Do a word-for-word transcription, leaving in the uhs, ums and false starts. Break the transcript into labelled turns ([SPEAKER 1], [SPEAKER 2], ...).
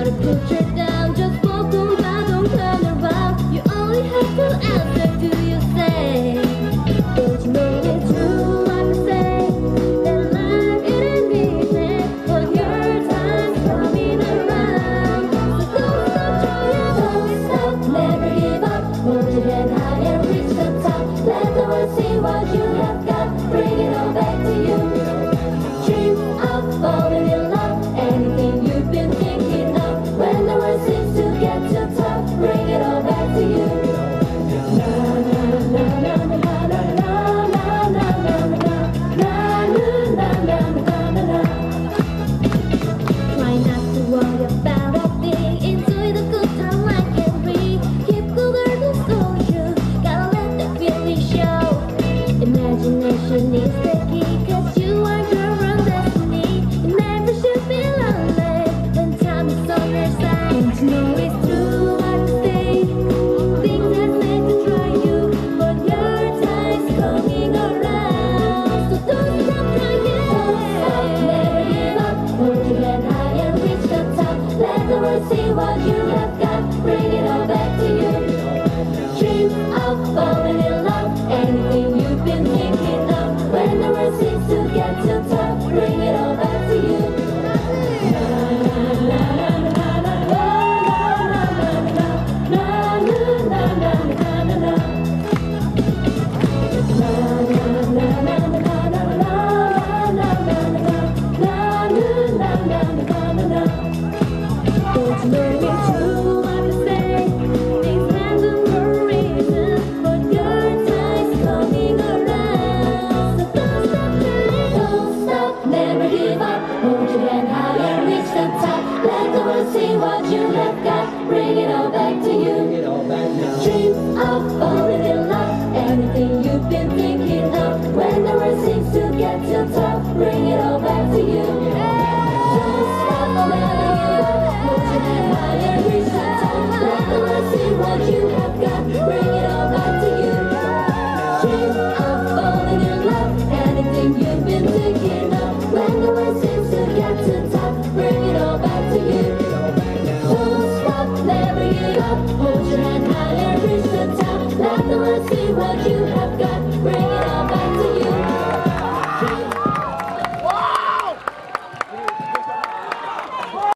[SPEAKER 1] put your down, just walk on by, don't turn around. You only have to answer to you say. Don't you know it's true what I say? That life isn't easy, but your time's coming around. So don't stop trying, don't stop, never give up. Hold your head high and reach the top. Let the world see what you have got. Bring it all back to you. Dream of falling in love, anything you've been thinking of. When the world seems to get too tough, bring it all back to you. Na na na na na na na na na na na na na na. Try not to worry about a thing. Enjoy the good time like every. Keep cool and soldier. Gotta let the feeling show. Imagination is the key, 'cause you are your own destiny. You never should be lonely when time is on your side. Don't you know it's true what I say? Things are meant to try you, but your time's coming around. So don't stop trying. Don't stop, never give up. Hold your head high and reach the top. Let the world see what you have got. Bring it all back to you. Dream of falling in love, anything you've been thinking of. When the world seems to get too tough, bring it all back to you. Na na na na na na na na na na na na na. Na na na na na na na na na na na. Don't you know it's true what I say? Things random for a reason, but your time's coming around. So don't stop trying, don't stop, never give up. Hold your head high and reach the top. Let the world see what you have got. Bring it all back to you. Dream of falling in love, anything you've been thinking.